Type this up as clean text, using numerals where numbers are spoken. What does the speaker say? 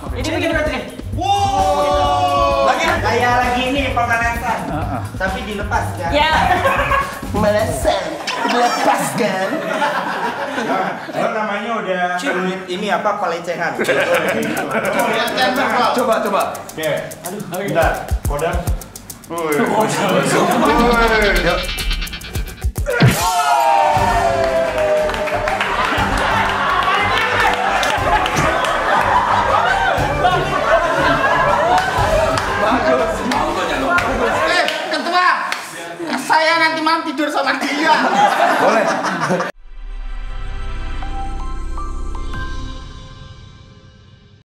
Ini begini berarti. Wow. Kayak lagi ini pemanasan. Tapi dilepas kan? Ya. Pemanasan. Dilepaskan. Lo namanya udah Ini apa pelecehan? Coba. Oke. Bentar. Kodam. Ketua, saya nanti malam tidur sama dia. Boleh.